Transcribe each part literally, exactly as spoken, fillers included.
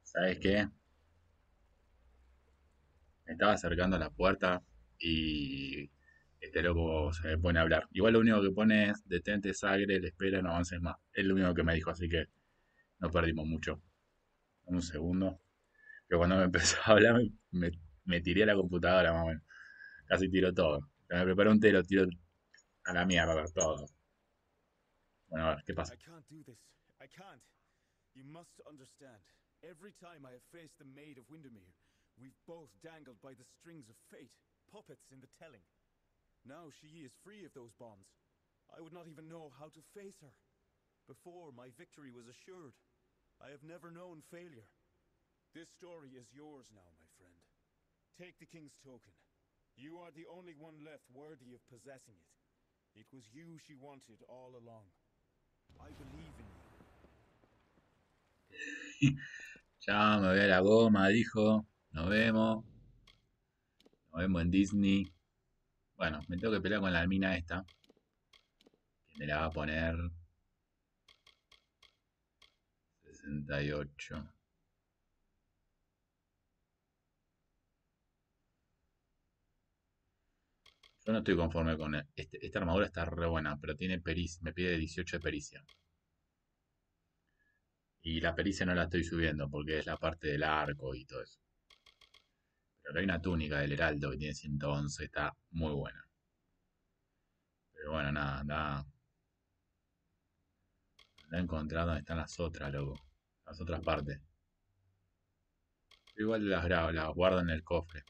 ¿Sabes qué? Me estaba acercando a la puerta y este loco se me pone a hablar. Igual lo único que pone es detente, Sagre, le espera, no avances más. Es lo único que me dijo, así que no perdimos mucho. Un segundo. Pero cuando me empezó a hablar me, me, me tiré a la computadora, más o menos. Casi tiro todo. Me preparé un tiro, tiro a la mierda, todo. Bueno, a ver, ¿qué pasa? I can't do this. I can't. You must understand. Every time I have faced the Maid of Windermere, we've both dangled by the strings of fate, puppets in the telling. Now she is free of those bonds. I would not even know how to face her. Before, my victory was assured. I have never known failure. This story is yours now, my friend. Take the king's token. You are the only one left worthy of possessing it. It was you she wanted all along. I believe in you. Ya me voy a la goma, dijo. Nos vemos. Nos vemos en Disney. Bueno, me tengo que pelear con la mina esta. Que me la va a poner sesenta y ocho. Yo no estoy conforme con él. Este- esta armadura está re buena, pero tiene pericia. Me pide dieciocho de pericia. Y la pericia no la estoy subiendo porque es la parte del arco y todo eso. Pero hay una túnica del Heraldo que tiene ciento once. Está muy buena. Pero bueno, nada, anda, anda a encontrar dónde están las otras, loco. Las otras partes. Igual las grabo, las guardo en el cofre.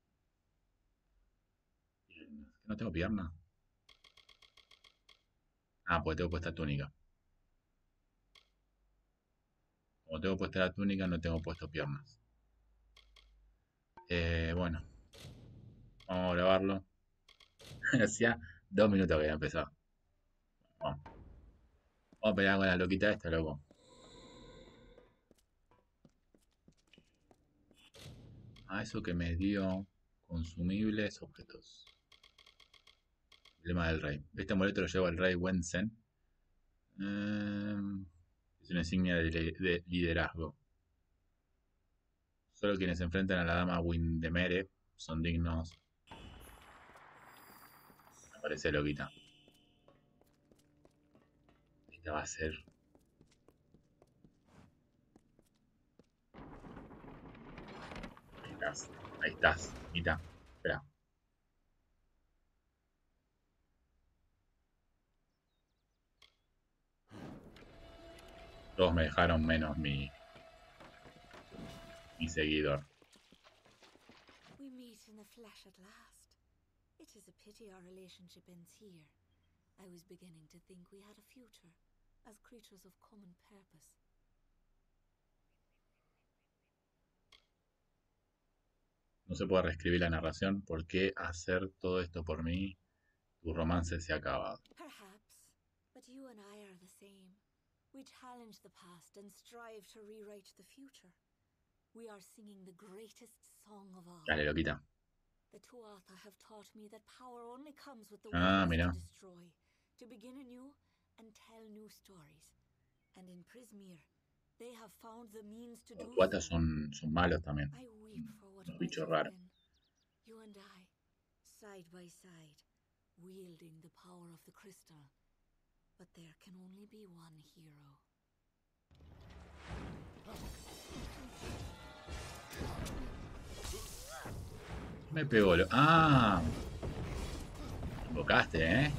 ¿No tengo pierna? Ah, pues tengo puesta túnica. Como tengo puesta la túnica, no tengo puesto piernas. Eh, bueno, vamos a grabarlo. Hacía dos minutos que había empezado. Vamos, vamos a pelear con la loquita esta, loco. Ah, eso que me dio consumibles objetos. Lema del rey. Este amuleto lo lleva el rey Wenzen. Eh, es una insignia de, de liderazgo. Solo quienes se enfrentan a la dama Windemere son dignos. Me parece loquita. Esta va a ser. Ahí estás. Ahí estás. Mita. Espera. Todos me dejaron menos mi, mi seguidor. We meet in the flesh at last. It is a pity our relationship ends here. I was beginning to think we had a future, as creatures of common purpose. No se puede reescribir la narración. ¿Por qué hacer todo esto por mí? Tu romance se ha acabado. Perhaps, but you and I are the same. We challenge the past and strive to rewrite the future. We are singing the greatest song of all. Dale, loquita. The Tuatha have taught me that power only comes with the Ah, willingness to mira. destroy, to begin anew and tell new stories. And in Prismeer, they have found the means to Los do tuatas so. son, son malos también. I weep for what Unos might bichos have raros. been. You and I, side by side, wielding the power of the crystal. But there can only be one hero. Me pegó. Lo... Ah, invocaste, ¿eh?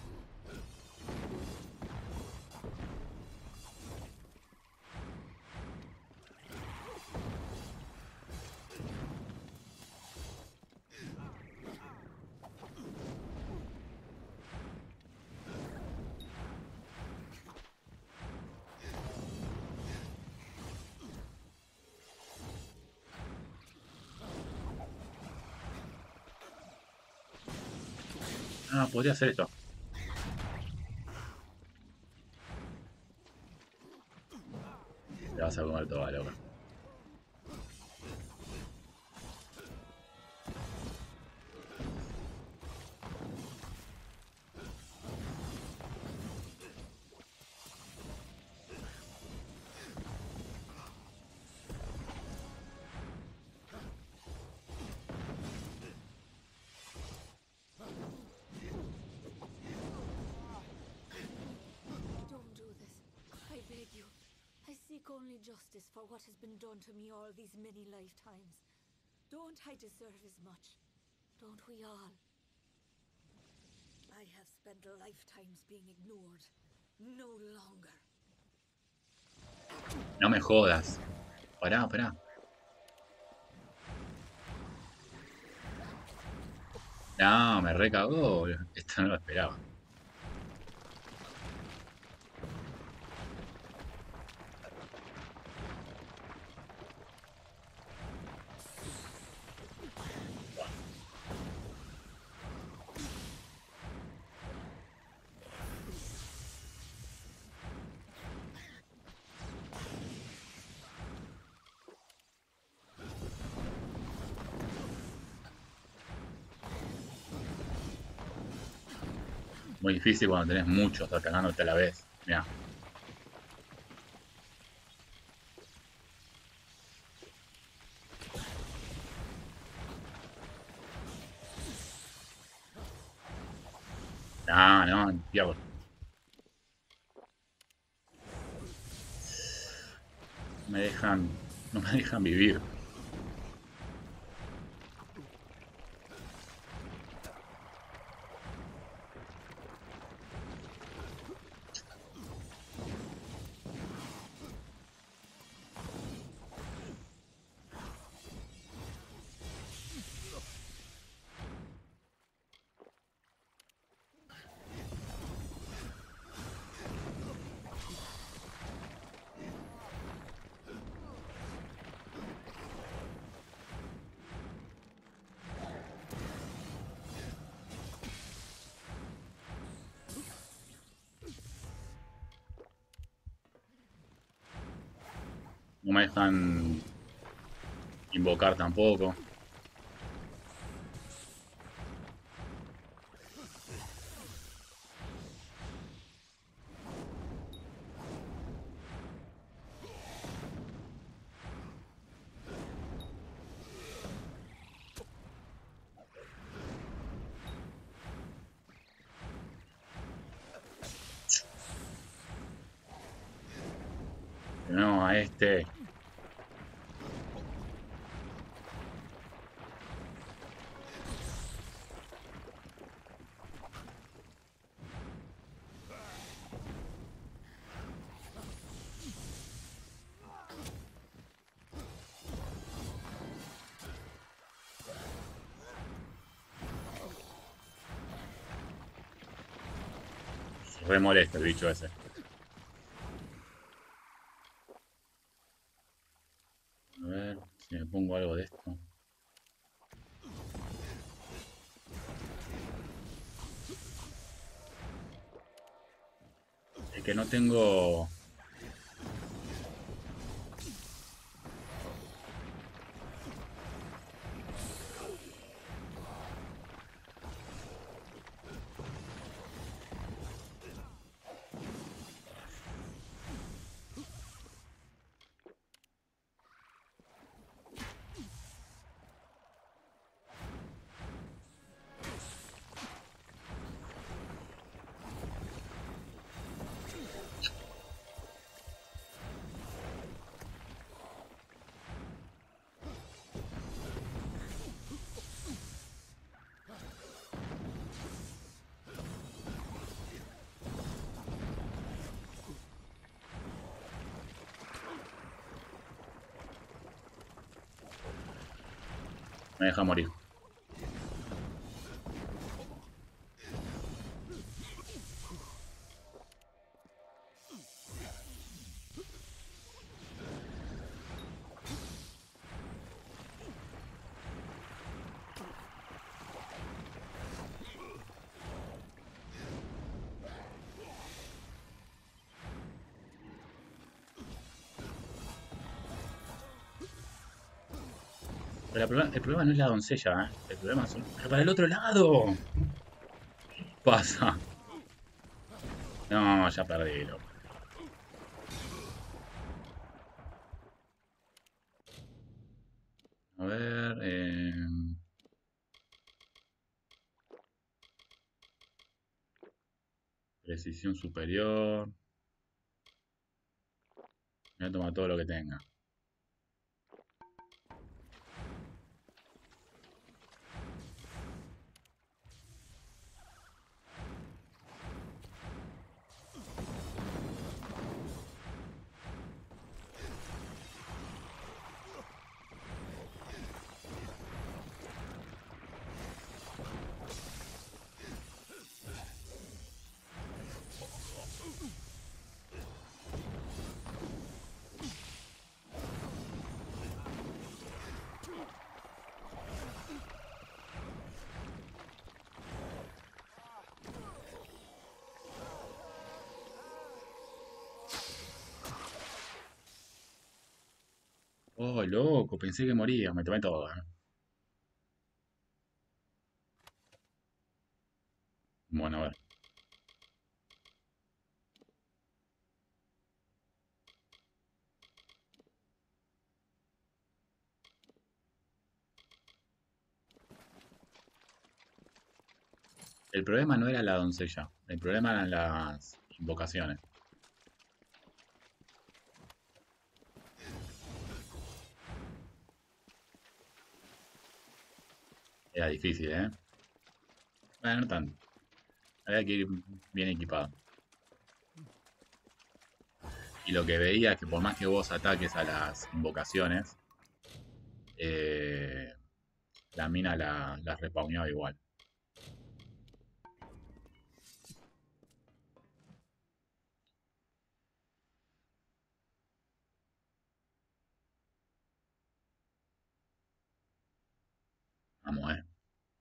Ah, podría hacer esto. Te vas a comer toda, loca. only justice for what has been done to me all these many lifetimes. Don't I deserve as much? Don't we all? I have spent lifetimes being ignored. No longer. No me jodas. Pará, pará. No, me recagó. Esto no lo esperaba. Muy difícil cuando tenés muchos atacándote a la vez. Mirá. No, no, diablo. No me dejan, no me dejan vivir. No me dejan invocar tampoco. No, a este. Re molesta el bicho ese. A ver si me pongo algo de esto. Es que no tengo... Me deja morir. Pero el problema, el problema no es la doncella, ¿eh? El problema son... ¡Pero para el otro lado! ¿Qué pasa? No, ya perdí, loco. A ver... Eh... Precisión superior. Me voy a tomar todo lo que tenga. Oh, loco, pensé que moría. Me tomé todo, ¿eh? Bueno, a ver. El problema no era la doncella. El problema eran las invocaciones. Era difícil, ¿eh? Bueno, no tanto. Había que ir bien equipado. Y lo que veía es que por más que vos ataques a las invocaciones, eh, la mina la, las respawneaba igual. Vamos, ¿eh?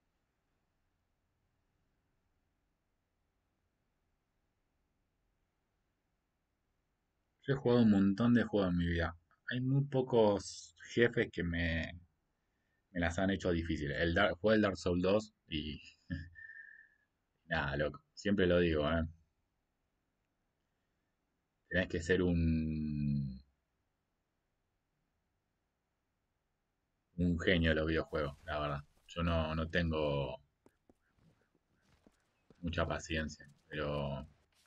Yo he jugado un montón de juegos en mi vida. Hay muy pocos jefes que me, me las han hecho difíciles. El Dark, jugué el Dark Souls dos y nada, loco. Siempre lo digo, ¿eh? Tenés que ser un, un genio de los videojuegos, la verdad. Yo no, no tengo mucha paciencia, pero,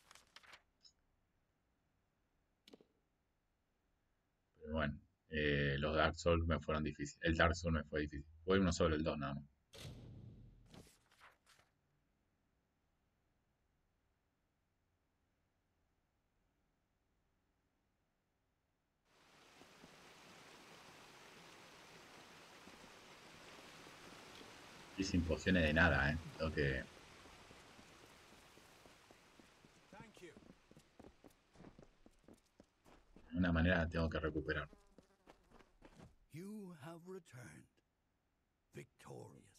pero bueno, eh, los Dark Souls me fueron difíciles. El Dark Souls me fue difícil. Fue uno solo, el dos nada más. Y sin pociones de nada, ¿eh? Tengo que, de Thank you. una manera tengo que recuperar. You have returned, victorious.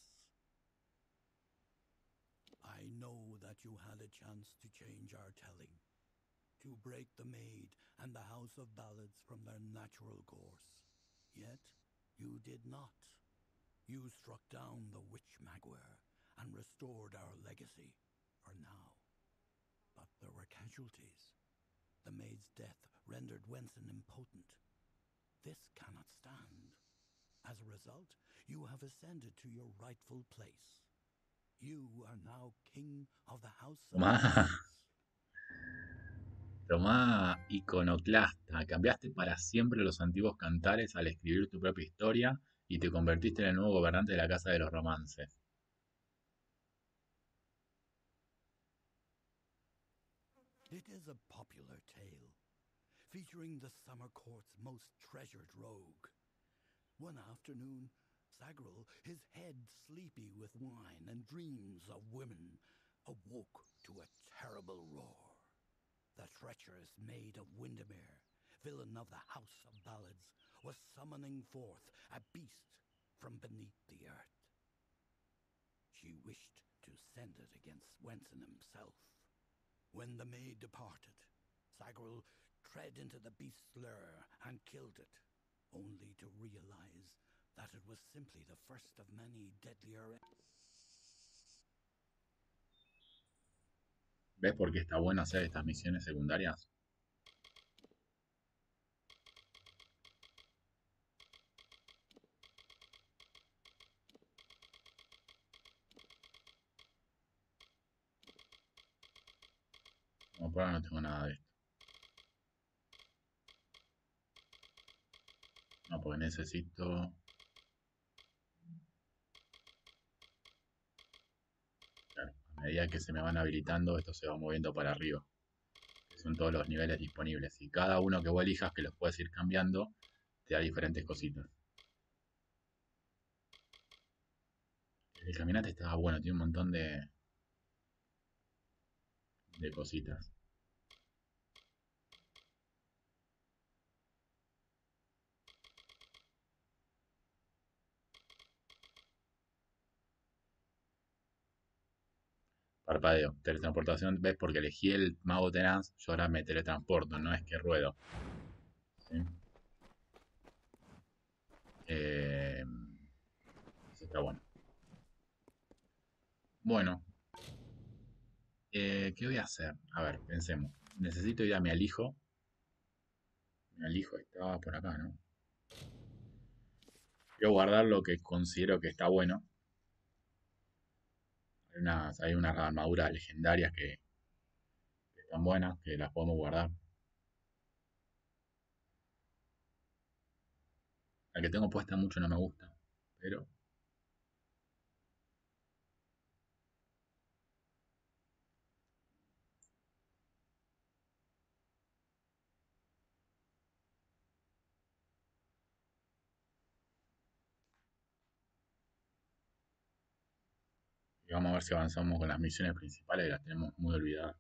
I know that you had a chance to change our telling, to break the Maid and the House of Ballads from their natural course. Yet, you did not. You struck down the Witch Magware and restored our legacy, for now. But there were casualties. The Maid's death rendered Wenson impotent. This cannot stand. As a result, you have ascended to your rightful place. You are now king of the House of Tomá, Ballads. tomá, iconoclasta. Cambiaste para siempre los antiguos cantares al escribir tu propia historia y te convertiste en el nuevo gobernante de la Casa de los Romances. It is a popular tale, featuring the summer court's most treasured rogue. One afternoon, Sagril, his head sleepy with wine and dreams of women, awoke to a terrible roar. The treacherous Maid of Windermere, villain of the House of Ballads, was summoning forth a beast from beneath the earth. She wished to send it against Wenson himself. When the maid departed, Sagril tread into the beast's lair and killed it, only to realize that it was simply the first of many deadlier. ¿Ves por qué está bueno hacer estas misiones secundarias? Como por ahora no tengo nada de esto. porque necesito... Claro, a medida que se me van habilitando, esto se va moviendo para arriba. Que son todos los niveles disponibles. Y cada uno que vos elijas, que los puedes ir cambiando, te da diferentes cositas. El caminante estaba bueno, tiene un montón de... de cositas. Parpadeo, teletransportación, ¿ves? Porque elegí el mago tenaz, yo ahora me teletransporto, no es que ruedo. ¿Sí? Eh, eso está bueno. Bueno, eh, ¿qué voy a hacer? A ver, pensemos. Necesito ir a mi alijo. Mi alijo estaba por acá, ¿no? Quiero guardar lo que considero que está bueno. Hay unas, hay unas armaduras legendarias que, que están buenas, que las podemos guardar. La que tengo puesta mucho no me gusta, pero y vamos a ver si avanzamos con las misiones principales, que las tenemos muy olvidadas.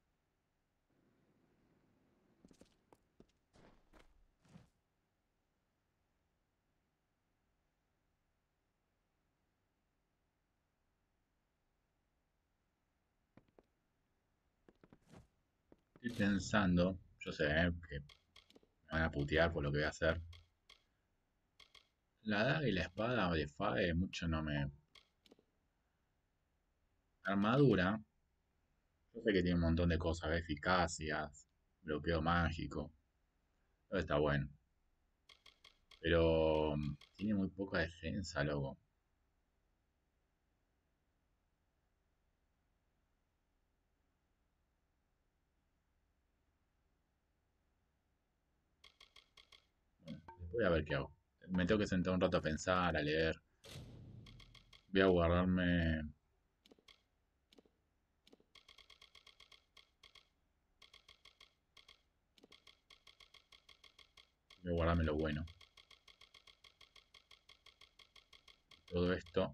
Estoy pensando, yo sé eh, que me van a putear por lo que voy a hacer. La daga y la espada de Fae mucho no me... Armadura, yo sé que tiene un montón de cosas, eficacias, bloqueo mágico, todo está bueno. Pero mm, tiene muy poca defensa, loco. Bueno, después voy a ver qué hago. Me tengo que sentar un rato a pensar, a leer. Voy a guardarme... Voy a guardarme lo bueno. Todo esto.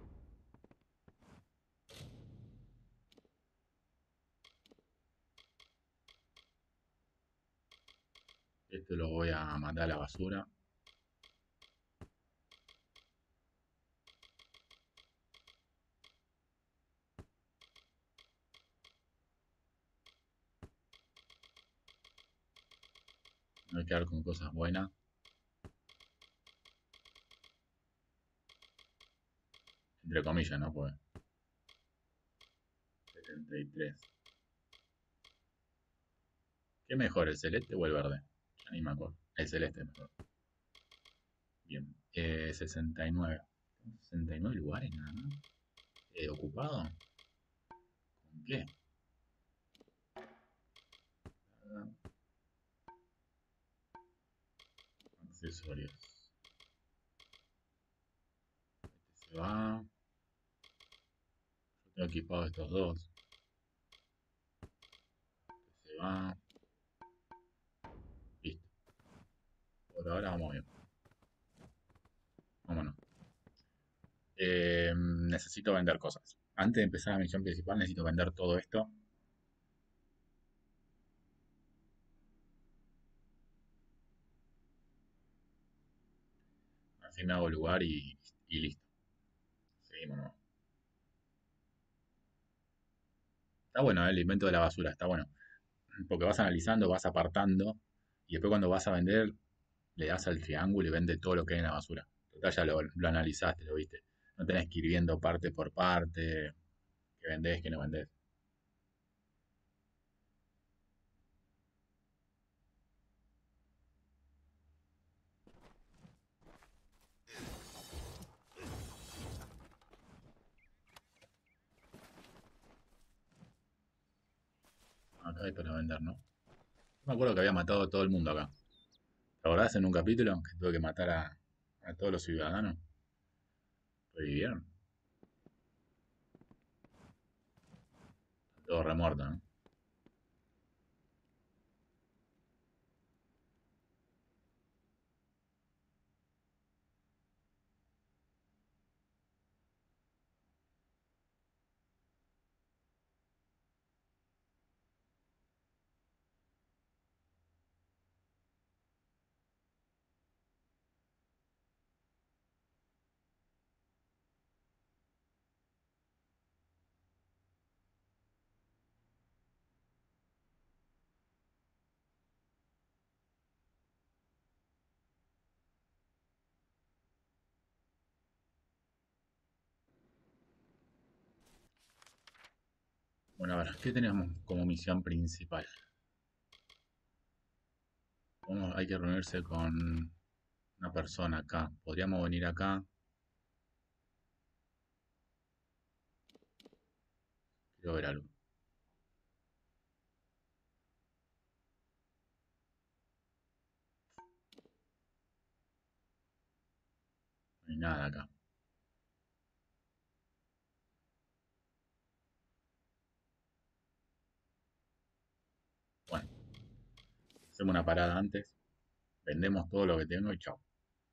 Esto lo voy a mandar a la basura. Me voy a quedar con cosas buenas. Entre comillas, ¿no? Pues setenta y tres. ¿Qué mejor, el celeste o el verde? Ya ni me acuerdo. El celeste es mejor. Bien. Eh, sesenta y nueve. sesenta y nueve lugares nada más. Eh, ¿ocupado? ¿Con qué? Accesorios. Este se va. Yo tengo equipado estos dos. Este se va. Listo. Por ahora vamos bien. Vámonos. Eh, necesito vender cosas. Antes de empezar la misión principal necesito vender todo esto. Así me hago lugar y, y listo. Seguimos, ¿no? Está bueno, ¿eh? El invento de la basura, está bueno. Porque vas analizando, vas apartando y después cuando vas a vender le das al triángulo y vende todo lo que hay en la basura. Total, ya lo, lo analizaste, lo viste. No tenés que ir viendo parte por parte, que vendés, que no vendés. Acá hay para vender, ¿no? Yo me acuerdo que había matado a todo el mundo acá. ¿Te acordás en un capítulo que tuve que matar a, a todos los ciudadanos? Revivieron. Todo remuerto, ¿no? Bueno, a ver, ¿qué tenemos como misión principal? Vamos- hay que reunirse con una persona acá. Podríamos venir acá. Quiero ver algo. No hay nada acá. Bueno, hacemos una parada antes. Vendemos todo lo que tengo y chao.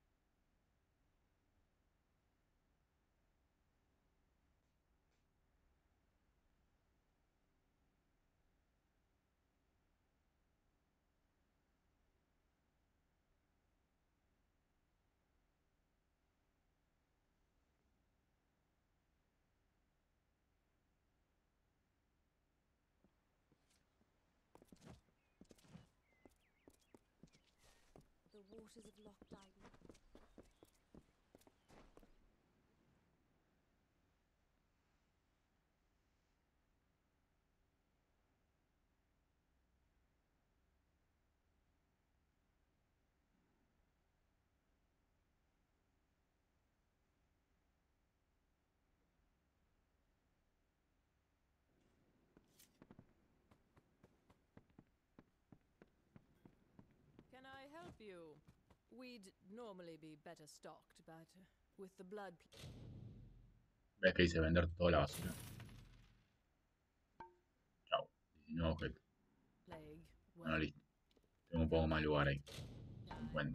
The waters of Loch Dyson. Can I help you? We'd normally be better stocked, but with the blood Ves que dice vender toda la basura. Chao. diecinueve objetos. plague, Bueno, well, listo. Tengo un poco más lugar ahí. die. cincuenta.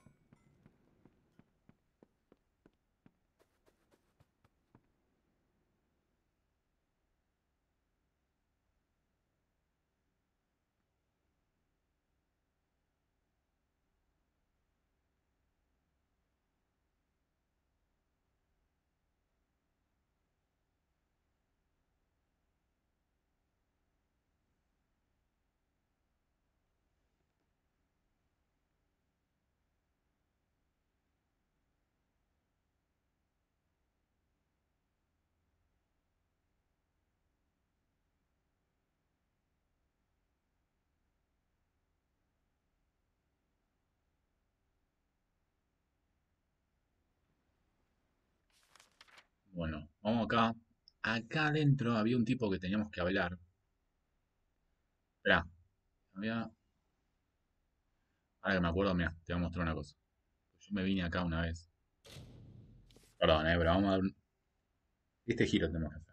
Bueno, vamos acá. Acá adentro había un tipo que teníamos que hablar. Esperá. Había... Ahora que me acuerdo, mira, te voy a mostrar una cosa. Yo me vine acá una vez. Perdón, eh, pero vamos a dar un... Este giro tenemos que hacer.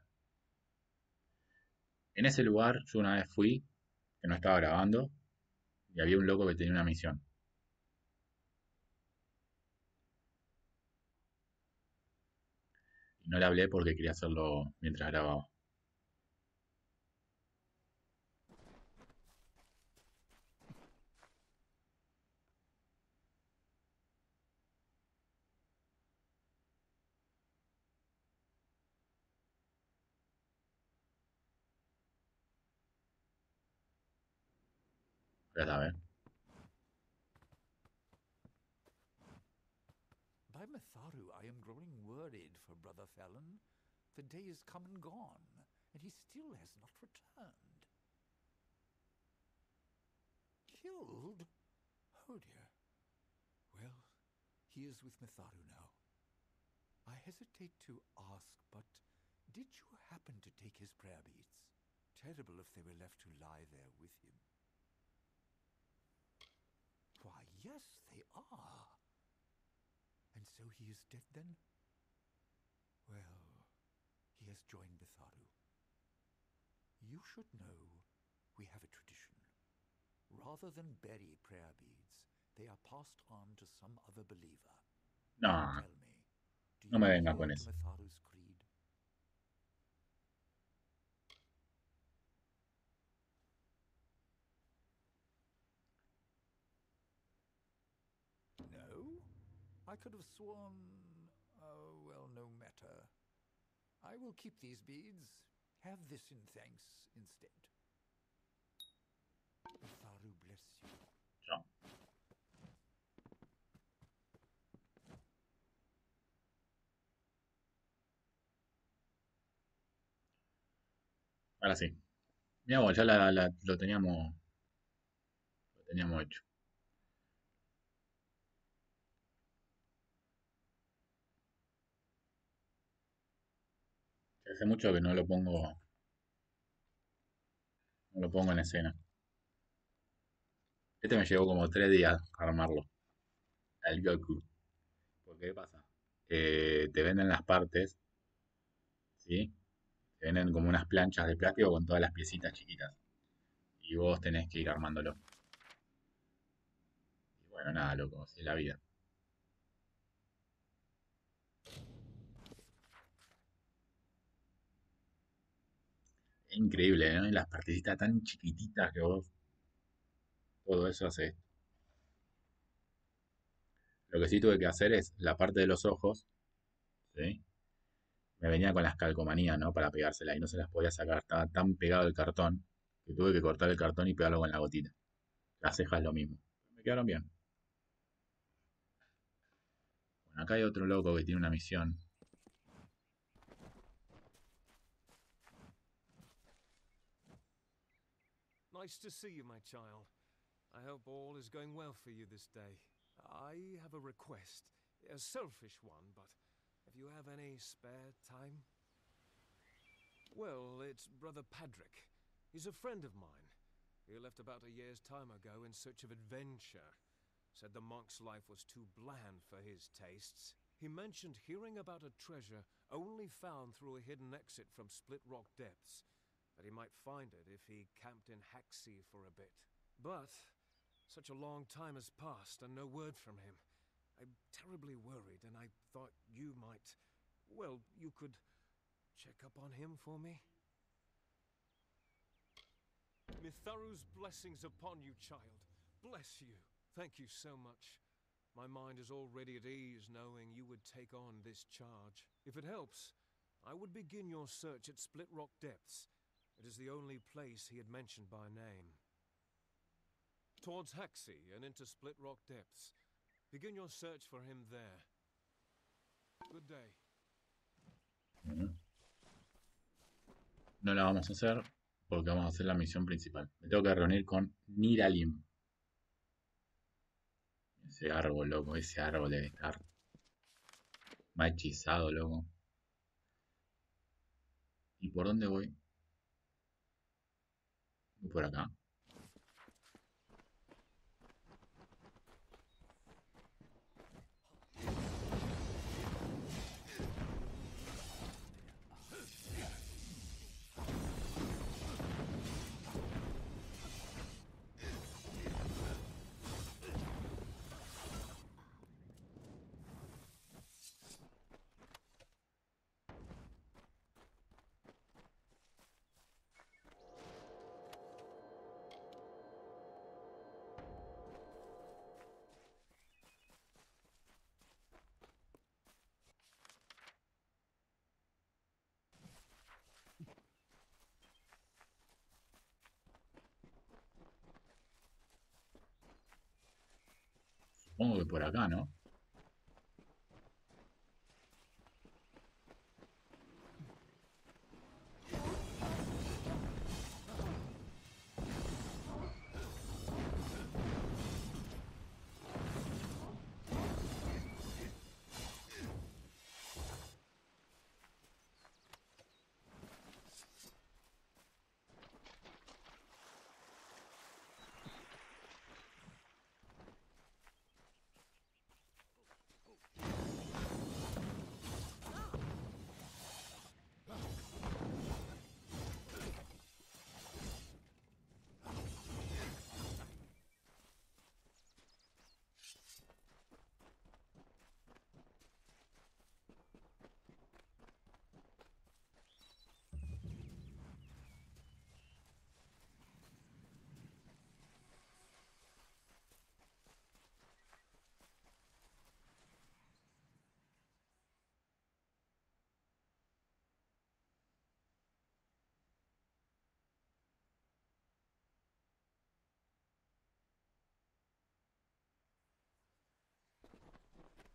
En ese lugar yo una vez fui, que no estaba grabando, y había un loco que tenía una misión. Y no le hablé porque quería hacerlo mientras grababa. Ya sabes. By Matharu, I am growing worried for Brother Felon. The day is come and gone, and he still has not returned. Killed? Oh dear. Well, he is with Matharu now. I hesitate to ask, but did you happen to take his prayer beads? Terrible if they were left to lie there with him. Why, Yes, they are. And so he is dead then? Well, he has joined Mitharu. You should know we have a tradition. Rather than bury prayer beads, they are passed on to some other believer. No, Tell me, do no you me venga adhere con to eso. Mitharu's creed? No? I could have sworn... Oh, well, no matter. I will keep these beads. Have this in thanks instead. Mitharu bless you. Chao. Ahora sí. Mira, vos, ya la, la- lo teníamos, lo teníamos hecho. Hace mucho que no lo pongo, no lo pongo en escena. Este me llevó como tres días a armarlo. El Goku. Porque ¿qué pasa? Que te venden las partes, ¿sí? Te venden como unas planchas de plástico con todas las piecitas chiquitas. Y vos tenés que ir armándolo. Y bueno, nada, loco, así es la vida. Es increíble, ¿no? Y las partecitas tan chiquititas que vos, todo eso hace. Lo que sí tuve que hacer es la parte de los ojos, ¿sí? Me venía con las calcomanías, ¿no? Para pegársela y no se las podía sacar. Estaba tan pegado el cartón que tuve que cortar el cartón y pegarlo con la gotita. Las cejas lo mismo. Me quedaron bien. Bueno, acá hay otro loco que tiene una misión. Nice to see you, my child. I hope all is going well for you this day. I have a request, a selfish one, but if you have any spare time? Well, it's Brother Padrick. He's a friend of mine. He left about a year's time ago in search of adventure. Said the monk's life was too bland for his tastes. He mentioned hearing about a treasure only found through a hidden exit from Split Rock Depths. That he might find it if he camped in Haxie for a bit. But such a long time has passed and no word from him. I'm terribly worried, and I thought you might... Well, you could check up on him for me? Mitharu's blessings upon you, child. Bless you. Thank you so much. My mind is already at ease knowing you would take on this charge. If it helps, I would begin your search at Split Rock Depths. It is the only place he had mentioned by name. Towards Haxie and into Split Rock Depths. Begin your search for him there. Good day. No la vamos a hacer porque vamos a hacer la misión principal. Me tengo que reunir con Niralim. Ese árbol, loco, ese árbol debe estar más hechizado, loco. ¿Y por dónde voy? Voy por acá. Supongo que por acá, ¿no?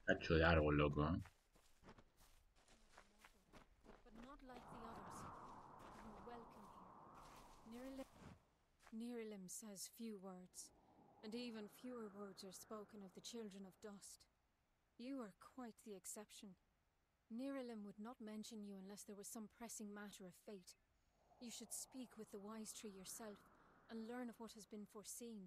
Cacho de árbol, loco, ¿eh? But not like the others. You are welcome here. Niralim, Niralim says few words, and even fewer words are spoken of the children of dust. You are quite the exception. Niralim would not mention you unless there was some pressing matter of fate. You should speak with the wise tree yourself and learn of what has been foreseen.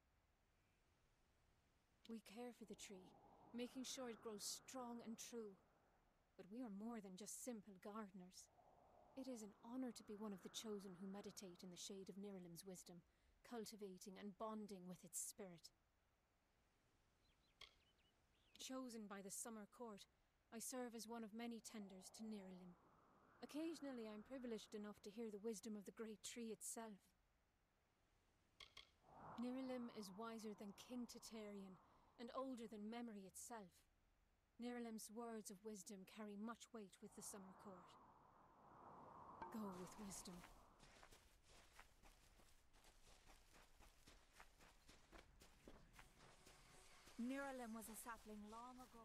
We care for the tree, making sure it grows strong and true. But we are more than just simple gardeners. It is an honor to be one of the chosen who meditate in the shade of Niralim's wisdom, cultivating and bonding with its spirit. Chosen by the Summer Court, I serve as one of many tenders to Niralim. Occasionally I'm privileged enough to hear the wisdom of the great tree itself. Niralim is wiser than King Tatarian, and older than memory itself. Niralim's words of wisdom carry much weight with the Summer Court. Go with wisdom. Niralim was a sapling long ago.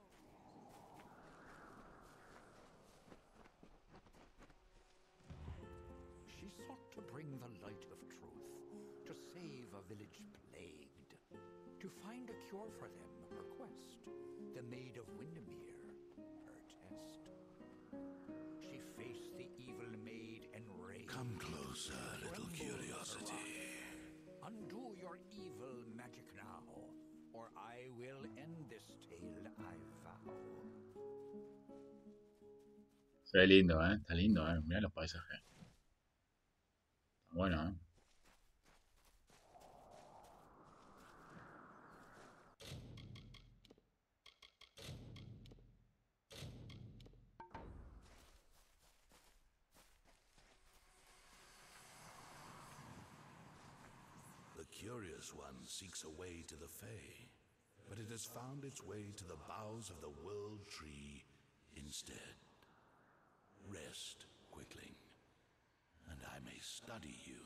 She sought to bring the light of truth, to save a village plagued, to find a cure for them, her quest, the Maid of Windermere, her test. She faced the evil maid enraged. Come closer, little curiosity. Undo your evil magic now, or I will end this tale, I vow. Se ve lindo, ¿eh? Está lindo, ¿eh? Mirá los paisajes. Está bueno, ¿eh? The curious one seeks a way to the Fae, but it has found its way to the boughs of the World Tree instead. Rest, Quickling, and I may study you.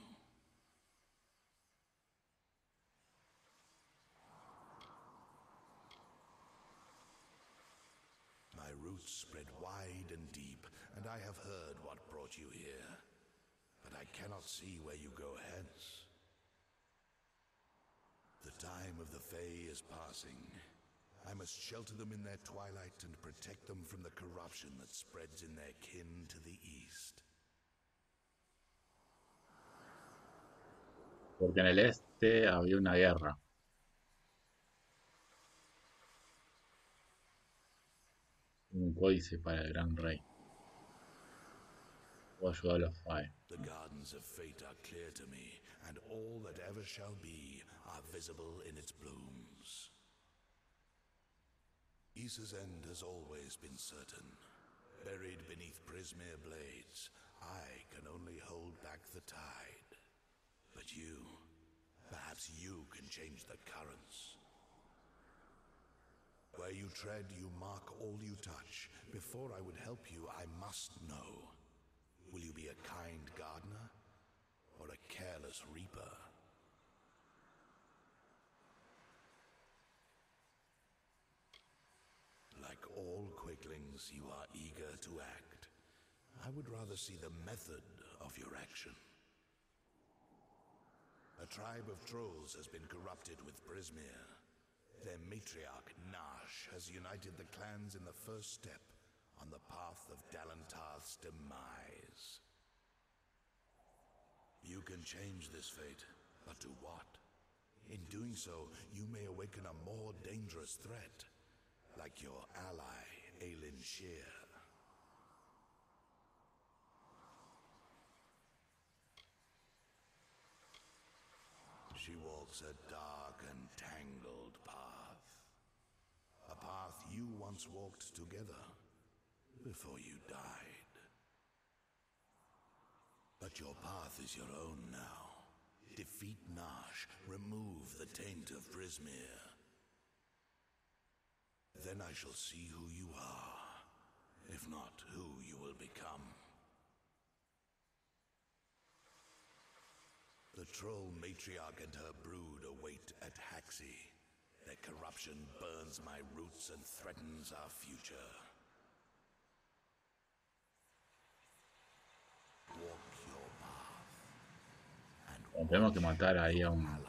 My roots spread wide and deep, and I have heard what brought you here, but I cannot see where you go hence. The time of the Fae is passing. I must shelter them in their twilight and protect them from the corruption that spreads in their kin to the east. Porque en el este había una guerra. Un códice para el gran rey. Voy a ayudar a los Fae. The gardens of fate are clear to me, and all that ever shall be are visible in its blooms. Issa's end has always been certain. Buried beneath Prismere blades, I can only hold back the tide. But you, perhaps you can change the currents. Where you tread, you mark all you touch. Before I would help you, I must know. Will you be a kind gardener, or a careless reaper? Like all Quicklings, you are eager to act. I would rather see the method of your action. A tribe of trolls has been corrupted with Prismere. Their matriarch, Nash, has united the clans in the first step on the path of Dalentarth's demise. You can change this fate, but to what? In doing so, you may awaken a more dangerous threat, like your ally, Aelin Shear. She walks a dark and tangled path. A path you once walked together, before you died. But your path is your own now. Defeat Nash, remove the taint of Prismere. Then I shall see who you are, if not who you will become. The troll matriarch and her brood await at Haxi. Their corruption burns my roots and threatens our future. Walk your path. And Bueno, tenemos que matar ahí a un, a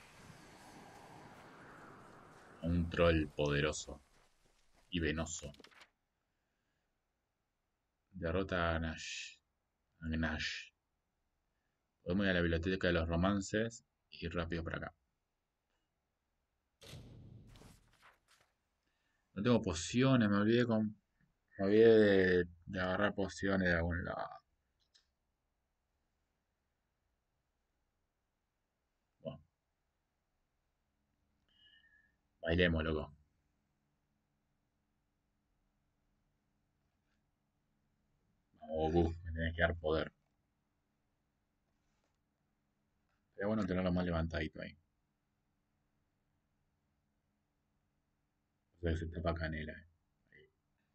un troll poderoso y venoso. Derrota a Nash. A Nash. Podemos ir a la biblioteca de los romances y rápido para acá. No tengo pociones, me olvidé con. Me olvidé de, de agarrar pociones de algún lado. Bueno. Bailemos, loco. Vamos, Goku, me tenés que dar poder. Sería bueno tenerlo más levantadito ahí. O sea que se tapa canela. Eh. Ahí.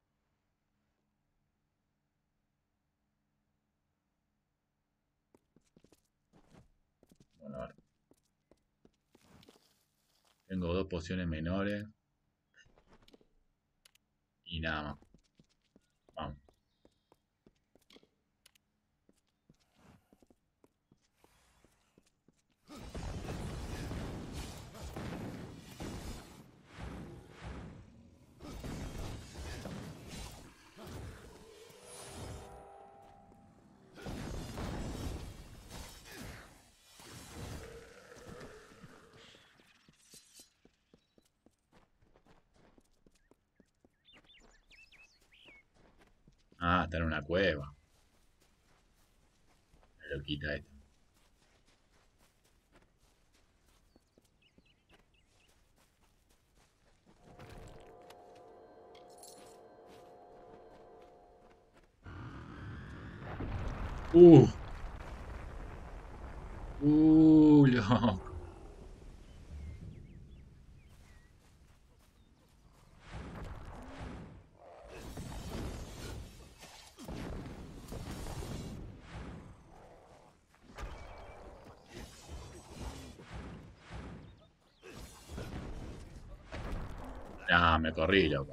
Bueno, a ver. Tengo dos pociones menores. Y nada más. Vamos. Ah, está en una cueva. La loquita esta. Uh. Uh, loco. Ah, me corrí, loco.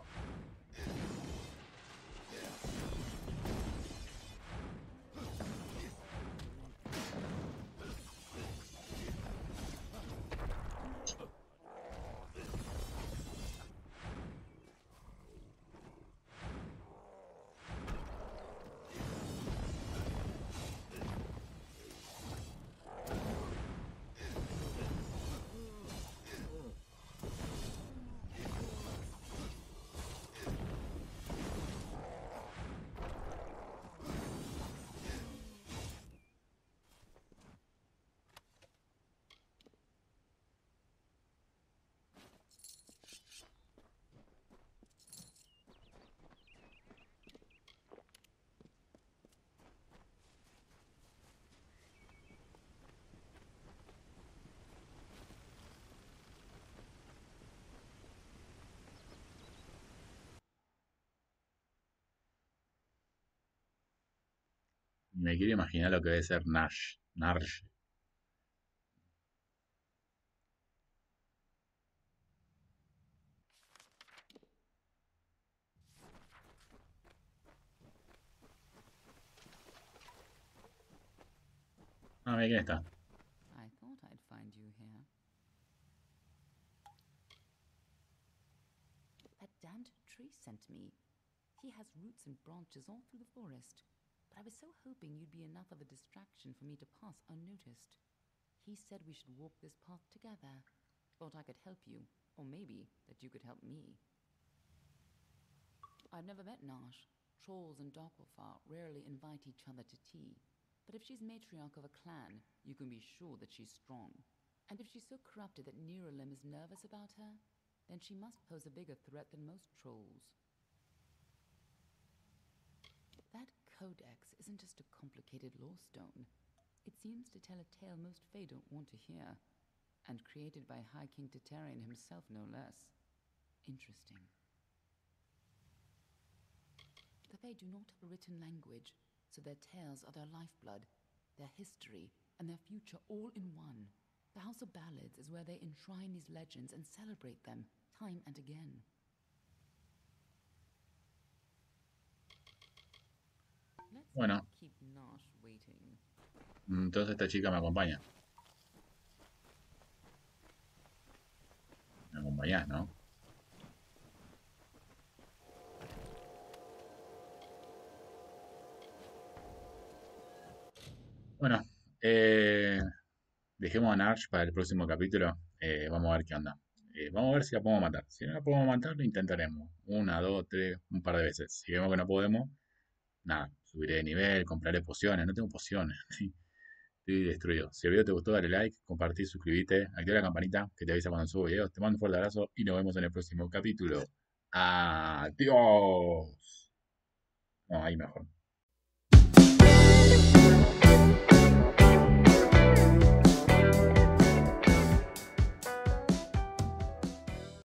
Me quiero imaginar lo que debe ser Nash. Nash. Ah, mira quién está. I thought I'd find you here. That damned tree sent me. He has roots and branches all through the forest. But I was so hoping you'd be enough of a distraction for me to pass unnoticed. He said we should walk this path together. Thought I could help you, or maybe that you could help me. I've never met Nash. Trolls and Darkwaffar rarely invite each other to tea. But if she's matriarch of a clan, you can be sure that she's strong. And if she's so corrupted that Niralim is nervous about her, then she must pose a bigger threat than most trolls. That codex isn't just a complicated law stone. It seems to tell a tale most Fae don't want to hear, and created by High King Tatarian himself, no less. Interesting. The Fae do not have a written language, so their tales are their lifeblood, their history, and their future all in one. The House of Ballads is where they enshrine these legends and celebrate them time and again. Let's Bueno, not keep Nash waiting. entonces esta chica me acompaña. Me acompañás, ¿no? Bueno, eh, dejemos a Narsh para el próximo capítulo. Eh, vamos a ver qué onda. Eh, vamos a ver si la podemos matar. Si no la podemos matar, lo intentaremos. Una, dos, tres, un par de veces. Si vemos que no podemos, nada, subiré de nivel, compraré pociones. No tengo pociones. Estoy destruido. Si el video te gustó, dale like, compartí, suscríbete, activa la campanita que te avisa cuando subo videos. Te mando un fuerte abrazo y nos vemos en el próximo capítulo. Adiós. No, ahí mejor.